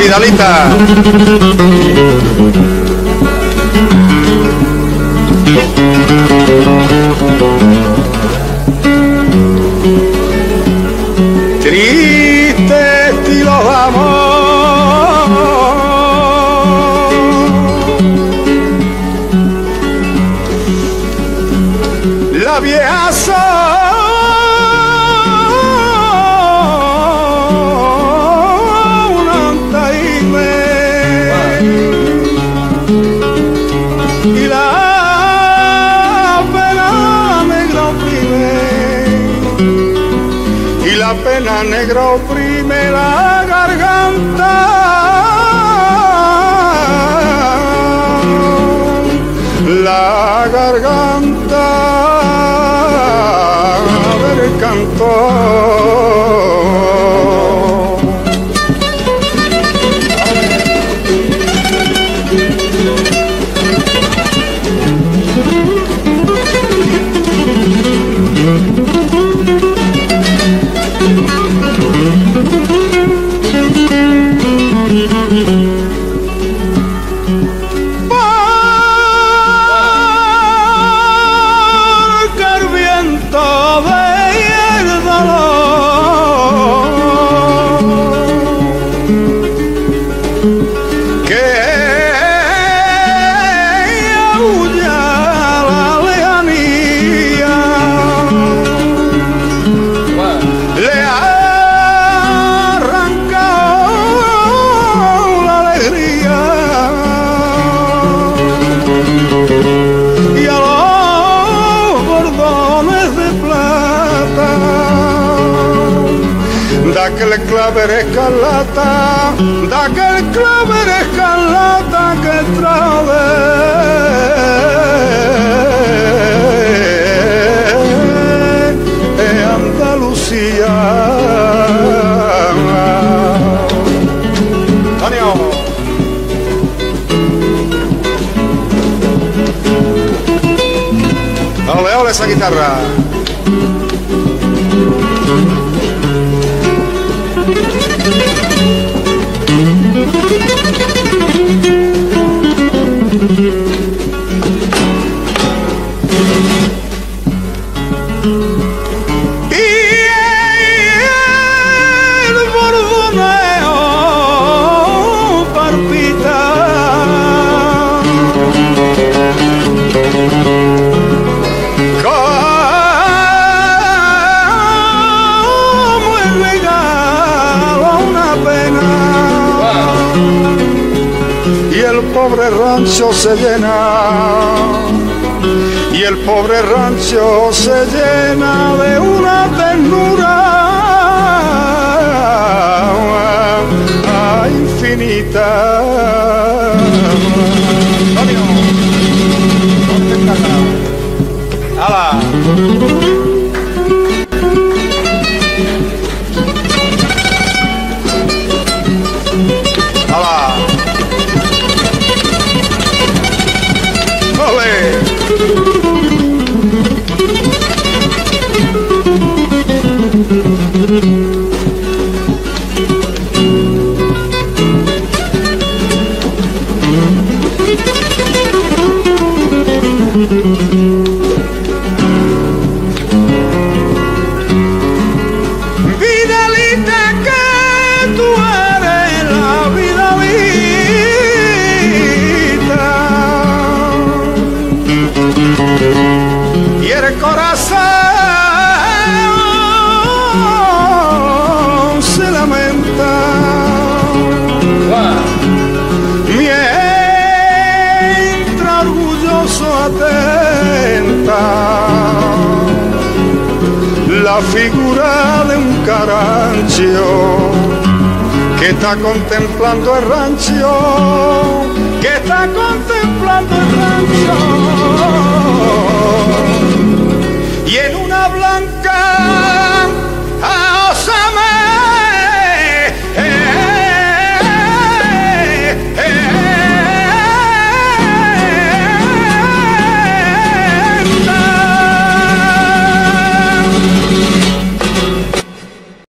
Vidalita. Triste estilo de amor, la vieja pena negra oprime la garganta, del cantor. Porque el viento veía el dolor que aúlla la lejanía, le y a los bordones de plata da aquel claver escarlata, da aquel claver escarlata que trae Andalucía. Ole, ole esa guitarra. Y el bordoneo palpita, como el regalo a una pena, y el pobre rancho se llena, y el pobre rancho se llena de una ternura infinita. ¡Hala! ¡Hala! ¡Ole! Vidalita, que tú eres la Vidalita, y el corazón se lamenta. Mientras orgulloso atenta la figura de un carancho que está contemplando el rancho, que está contemplando el rancho, y en una blanca